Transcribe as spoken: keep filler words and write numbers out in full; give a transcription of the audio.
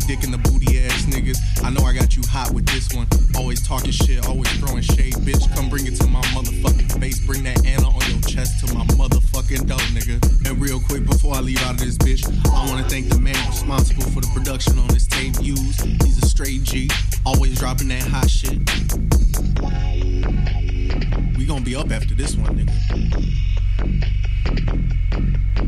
dick in the booty ass niggas. I know I got you hot with this one. Always talking shit, always throwing shade, bitch. Come bring it to my motherfucking face. Bring that Anna on your chest to my motherfucking door, nigga. And real quick before I leave out of this bitch, I wanna thank the man responsible for the production on this tape used. He's a straight G, always dropping that hot shit. We gonna be up after this one, nigga.